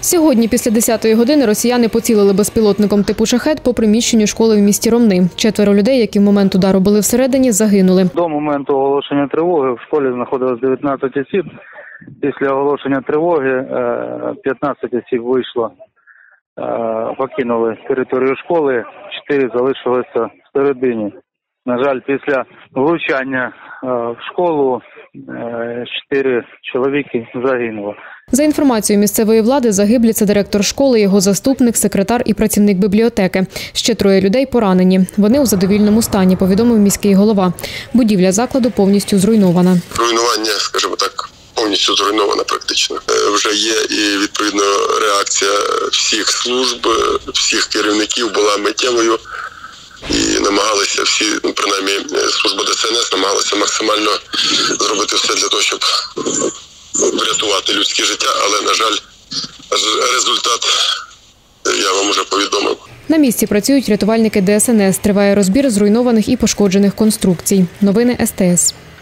Сьогодні після 10-ї години росіяни поцілили безпілотником типу «Шахед» по приміщенню школи в місті Ромни. 4 людей, які в момент удару були всередині, загинули. До моменту оголошення тривоги в школі знаходилось 19 осіб. Після оголошення тривоги 15 осіб вийшло, покинули територію школи, 4 залишилися всередині. На жаль, після влучання в школу 4 чоловіки загинуло. За інформацією місцевої влади, загиблі – це директор школи, його заступник, секретар і працівник бібліотеки. Ще 3 людей поранені. Вони у задовільному стані, повідомив міський голова. Будівля закладу повністю зруйнована. Руйнування, скажімо так, повністю зруйнована практично. Вже є і відповідно реакція всіх служб, всіх керівників була миттєвою. І намагалися всі, принаймні служба ДСНС, намагалися максимально зробити все для того, щоб врятувати людське життя, але, на жаль, результат я вам уже повідомив. На місці працюють рятувальники ДСНС. Триває розбір зруйнованих і пошкоджених конструкцій. Новини СТС.